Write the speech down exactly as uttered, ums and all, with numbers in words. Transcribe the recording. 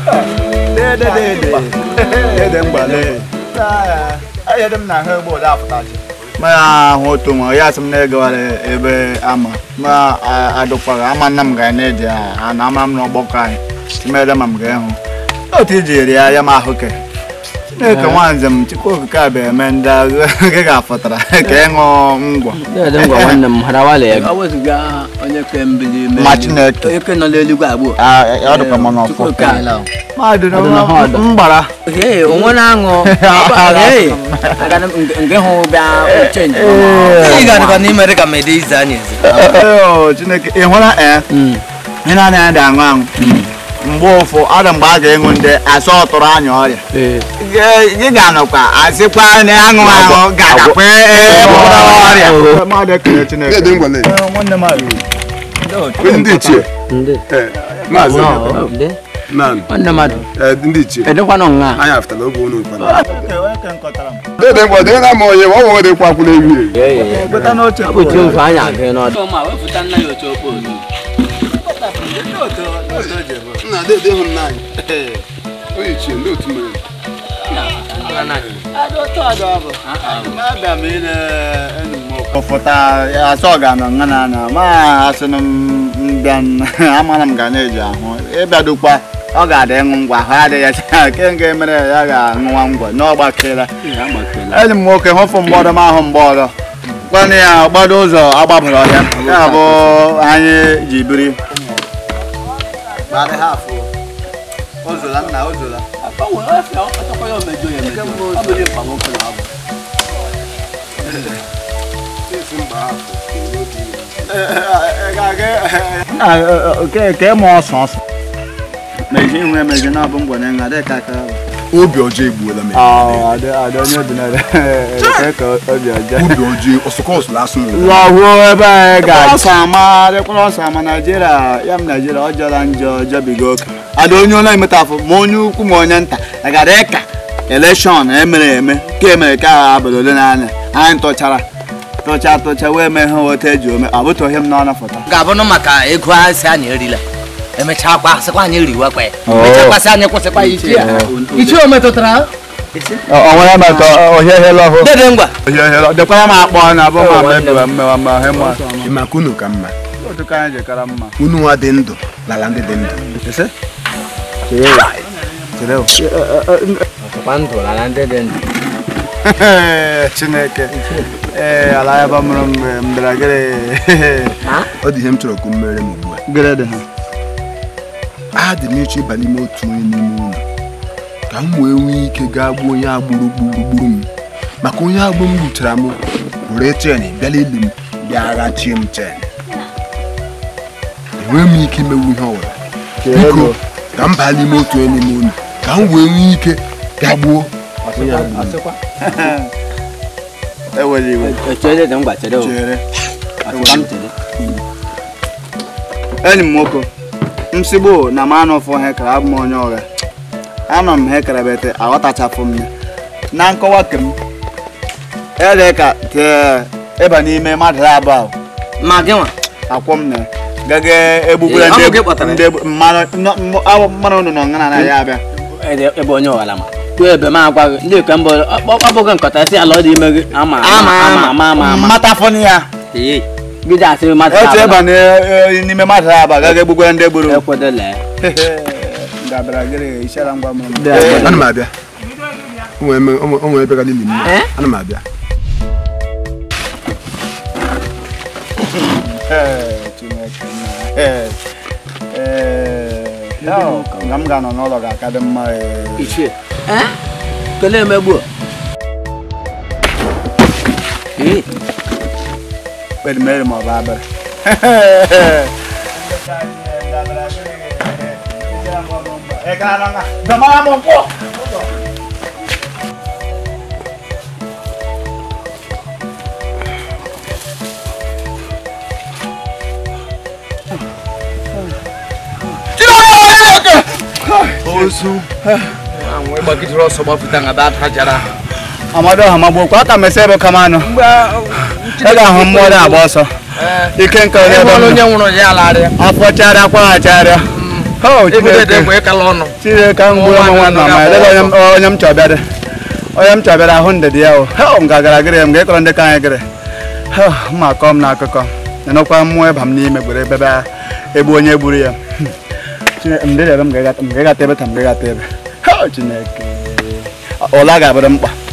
Dede Dede Dede Ngwa le. Aye dem na he bo da afutaje. Ma ho to mo ya sam na ego ebe ama. Ma adokwa ama nam ga na eje a na ama m no gbokan. Me da mam ga ho. O ti jiri ya ya ma hoke. Ne ka wanze m chiko ka be menda ga ga fatara ke ngo ngwa. Dede Ngwa wannan harawale ga wasu ga onye ke mbili me. Ma Chineke. Eke no le lugu agbo. Ah ya do ka mo no fo. Ma do no mbara. Eh onwe na ango. Eh aga nge ho bia o change. Eh ga do ni mere ka me dey zani. Eh Chineke e hona eh. Ina na da ango. Mgbe ụfọ ada mgbe a ga-enwu ndị asọ tụrụ anya ọrịa ị ga-anọkwa asịkwa na aṅụ aṅụ ga-agakwa ọrịa mmadụ ekele Chineke nwanne m ndị ichie maazị nwanne mmadụ ndị ichie edekwa nọ nga anyị afụtala oge unu ụkpana Dede Ngwa dị na ma onye ma ọ nwere dịkwa akwụla ewu ọ bụ chi mfe anyị aga n'ọdụ nna Dede hụ nna anyị onye ichie ndị otu mere ọfụta asọ ga nọ ngana na ma asịnụ mbịa amara m ga na-eji ahụ ịbịadokwa ọ ga-adị ịṅụ ngwa ahụ adịghị ya ke nke mere ya ga-aṅụwa ngwa n'ọgbakela enyi m nwoke hụfụ mgbọdọ m ahụ mgbọdọ gwana ya gbado ụzọ agbabara ọhịa ya bụ anyị ji biri Ozola nna ozola. Apawo efe o atoko yo mejo ye mejo. Abele pa mo ko na abo. Simba Eh ga ga. Ah okay ke mo so so. Meji nwe meji na bo ngwa na nga de ka ka. Obi oje egbuola me. Ah ada ada onye dị na ke ka obi oje. Obi oje osokos lasu. Wa wo ebe ga. Sama de kwọ sama Nigeria, yam Nigeria ojala njo jobigo. Ada onye ọ na-emeta afọ ma onye ukwu ma onye nta agara eka election emere eme ka emere ka abụlole n'anya anyị tọchara tọcha tọcha wee mee ha weta eji ome abụtọghị m n'ọnụ foto ga-abụnụ maka ego asị anyị erila emechakwa sịkwa anyị riwa kwa emechakwasị anyị kwụsịkwa ichi ichi o metụtara ọ nwere maka ohie hele ọhụụ Dede Ngwa ohie hele dekwara m akpọ na abụ ma mebiwa mmewa ma he ma maka unu ka mma otu ka anyị jekara mma unu nwa dị ndụ lala ndị dị ndụ Chineke ee ala ebe mụrụ m bịara gịrị ọ dị ihe m chọrọ ka m mere m ugbu a gịrị dị ha adị m ịchọ ịba n'ime otu onye n'ime ụlọ ka m wee nwee ike gaa gbuo onye agbụrụ gburugburu m maka onye agbụrụ m gbuchara m were chen bịala ili m bịa ghachie m chen enwee m ike imewu ihe ọwụla biko ka m baa n'ime otu onye n'ime ụlọ ka m wee nwee ike gaa gbuo ewere iwe Dede Ngwa chere o chere enyi m nwoke msigbo na m anọfọ hekara abụ m onye ọrịa anọ m hekara bete aghọtachapụ m na nkọwa kem ede ka tee ịba n'ime mmadụ abụọ ma gị nwa akwọ m na gaga egbugbere ndị mmanụ ụnụ nọ ngana na ya abịa ebe onye ọwala ma ebe ma agwa gị ndị ka mbọ ọbụghị nkọta si ala ọ dị ime gị ama ama ama ama mata fọnụ ya gị ji asị mata otu ịba n'ime mmadụ abụọ gaga egbugbere ndị gburu ekwedola gabara gịrị isiara ngwa m ana m abịa o nwere ebe ga n'ili m ana m abịa nga m ga-anọ n'ụlọ ga-aka dị mma ichie kelee emegbu kpedimeri ma ọ bụ abịrị ozu anwe bagidiro ọsọ gbapụta nga ba tajara amado ha magbo kwa ka mesebe kamano ega ahụ mmụọ na agba ọsọ ike nke onye onye nwụrụ ya alarị afọ chara kwa chara Dede Ngwa ịkala ọnụ. Chineke mgbu nwa nna ma ele onye m chọbịara. Onye m chọbịara ahụ ndịdị ya o. M gagara gịrị m ga-ekọrọ ndị ka anyị gịrị. Ma akọ m n'akụkọ. Nenokwa mmụọ ịba m n'ime gbere ebe egbu onye gburu ya. Chineke m ga-egata ebe ka m ga-egata ebe. Chineke. Ọla ga-abụrụ mkpa.